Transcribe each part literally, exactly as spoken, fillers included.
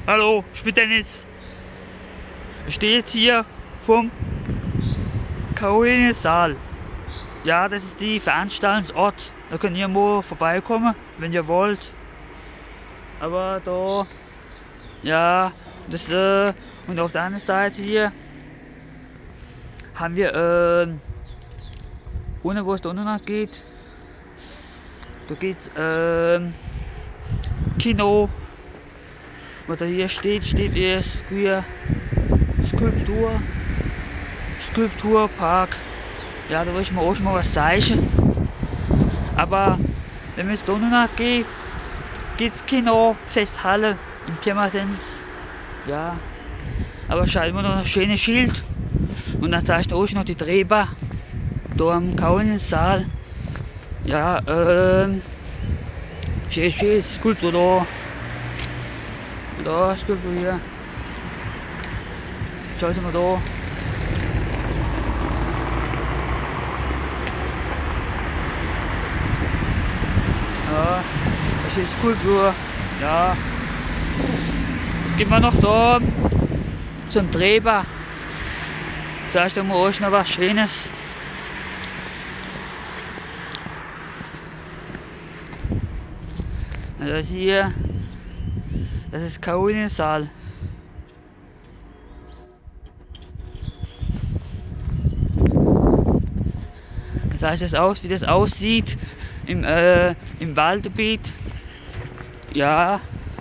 Hallo, ich bin Dennis. Ich stehe jetzt hier vom Karolinensaal. Ja, das ist die Veranstaltungsort. Da könnt ihr mal vorbeikommen, wenn ihr wollt. Aber da, ja, das, äh, und auf der anderen Seite hier haben wir, äh, ohne wo es da unten noch geht, da geht, äh, Kino. Was da hier steht, steht erst hier Skulptur, Skulpturpark. Ja, da will ich mal auch mal was zeigen. Aber wenn wir jetzt da noch gehen, geht's Kino, Festhalle in Pirmasens. Ja, aber schaut immer noch ein schönes Schild. Und dann zeige ich euch noch die Drehbar da am Karolinensaal. Ja, ähm, schön, schön, Skulptur da. Da, Skulptur hier. Schaut mal da. Ja, das ist Skulptur. Ja. Jetzt gehen wir noch da zum Drehbar. Sag ich mal euch noch was Schönes. Also das hier, das ist Karolinensaal. Das heißt es aus, wie das aussieht im, äh, im Waldgebiet. Ja.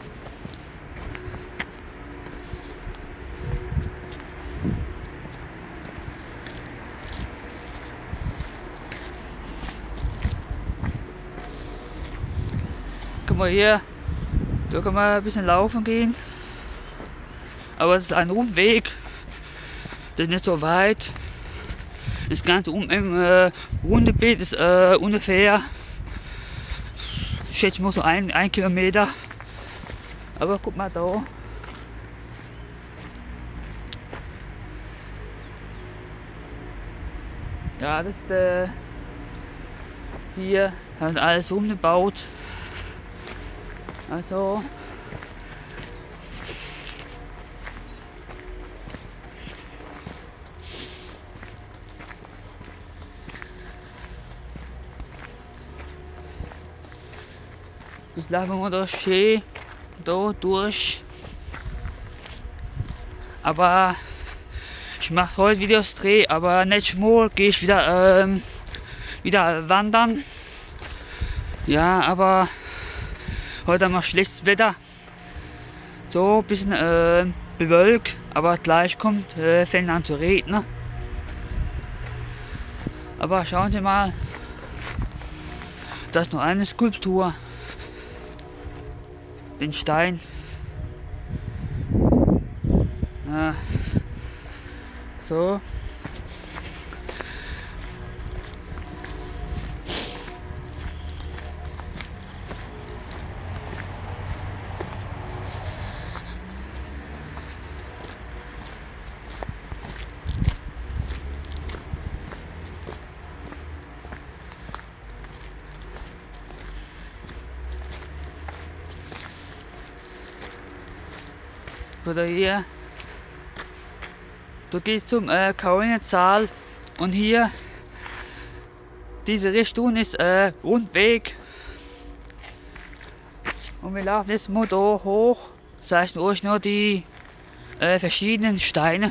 Guck mal hier, da kann man ein bisschen laufen gehen. Aber es ist ein Umweg. Das ist nicht so weit. Das Ganze um im äh, Rundebeet ist äh, ungefähr, ich schätze mal so ein, ein Kilometer. Aber guck mal da. Ja, das ist äh, hier, hat alles umgebaut. Also jetzt laufen wir da schön da durch. Aber ich mache heute Videos dreh, aber nächstes Mal gehe ich wieder ähm, wieder wandern. Ja, aber heute haben wir schlechtes Wetter. So ein bisschen äh, bewölkt, aber gleich kommt, äh, fängt an zu regnen. Aber schauen Sie mal, das ist nur eine Skulptur. Den Stein. Ja. So. Oder hier, du gehst zum äh, Karolinensaal und hier, diese Richtung ist äh, Rundweg. Und wir laufen jetzt mal da hoch, zeichnen euch nur die äh, verschiedenen Steine.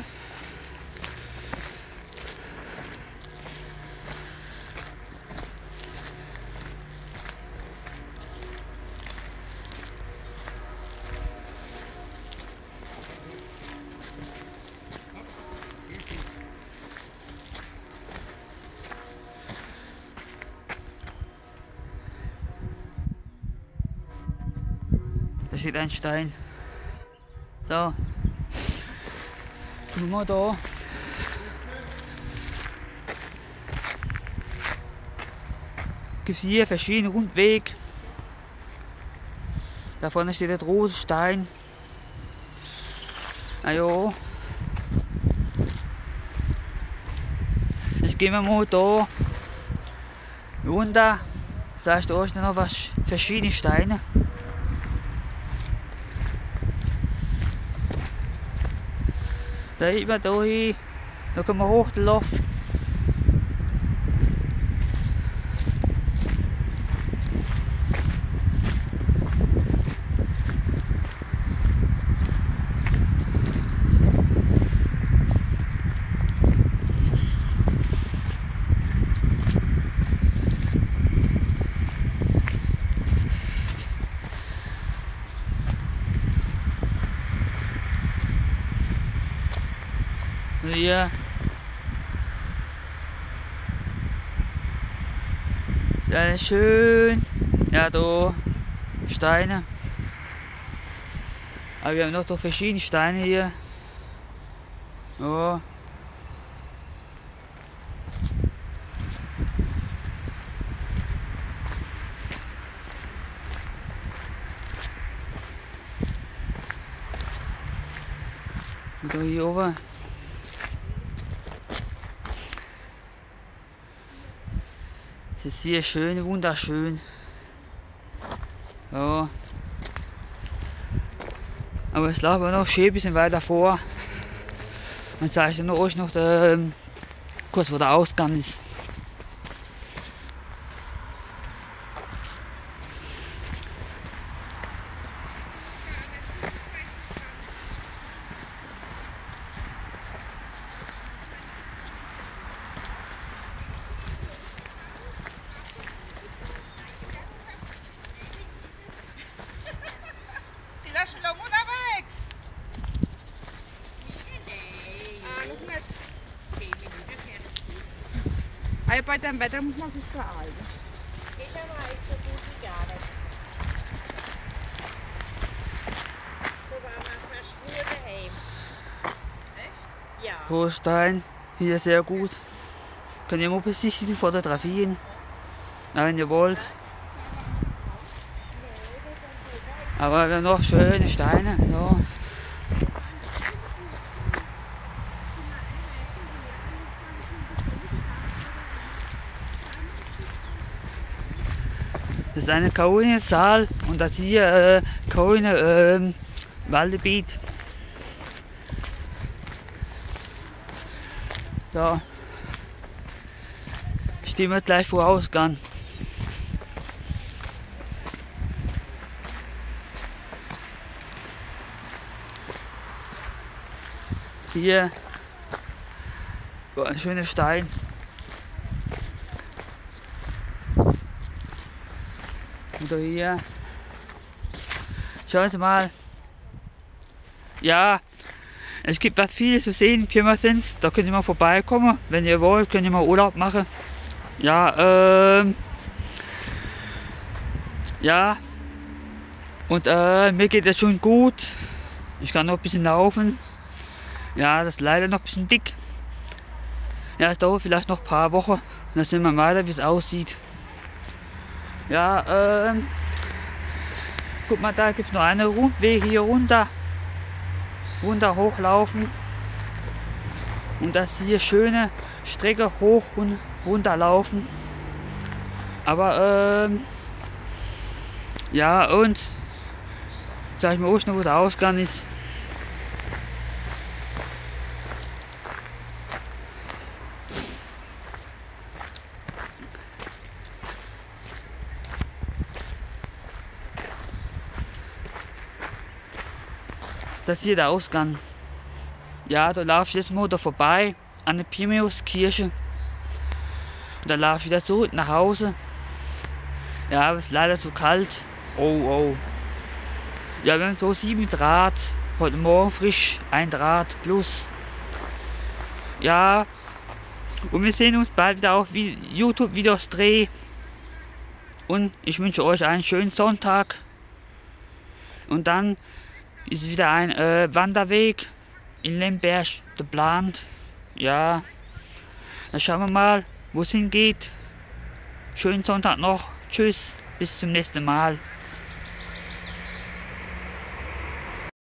Da steht ein Stein. So. Gucken wir mal da. Gibt es hier verschiedene Rundwege. Da vorne steht der große Stein. Ah ja. Jetzt gehen wir mal da runter. Sag ich euch noch was verschiedene Steine. Da über da hin. Da können wir hoch den Lauf. Hier ist alles schön. Ja, da Steine. Aber wir haben noch da verschiedene Steine hier. Ja. Und da hier oben. Es ist sehr schön, wunderschön. Ja. Aber es lag noch schön ein bisschen weiter vor. Dann zeige ich noch euch noch der, ähm, kurz wo der Ausgang ist. Also bei dem Wetter muss man sich beeilen. Ich weiß so gut wie gar nicht. So war man fast nur daheim. Echt? Ja. Großstein, hier sehr gut. Könnt ihr mal besichtigen, fotografieren. Na, wenn ihr wollt. Aber wir haben noch schöne Steine. So. Das ist eine Kauine-Saal und das hier äh, Kauine äh, Waldgebiet. So. Stehen wir gleich vor Ausgang. Hier so ein schöner Stein. Und da hier. Schauen Sie mal. Ja, es gibt was vieles zu sehen in Pirmasens. Da könnt ihr mal vorbeikommen. Wenn ihr wollt, könnt ihr mal Urlaub machen. Ja, ähm. Ja. Und äh, mir geht es schon gut. Ich kann noch ein bisschen laufen. Ja, das ist leider noch ein bisschen dick. Ja, es dauert vielleicht noch ein paar Wochen. Dann sehen wir weiter, wie es aussieht. Ja, ähm. Guck mal, da gibt es noch einen Rundweg hier runter. Runter hochlaufen. Und das hier schöne Strecke hoch und runter laufen. Aber, ähm. Ja, und. Sag ich mal auch noch, wo der Ausgang ist. Das ist hier der Ausgang. Ja, da laufe ich jetzt mal da vorbei an der Pirmäuskirche. Und dann laufe ich wieder zurück nach Hause. Ja, aber es ist leider zu kalt. Oh, oh. Ja, wir haben so sieben Grad. Heute Morgen frisch ein Grad plus. Ja, und wir sehen uns bald wieder auf YouTube-Videos drehen. Und ich wünsche euch einen schönen Sonntag. Und dann ist wieder ein äh, Wanderweg in Lemberg geplant. Ja, dann schauen wir mal, wo es hingeht. Schönen Sonntag noch. Tschüss, bis zum nächsten Mal.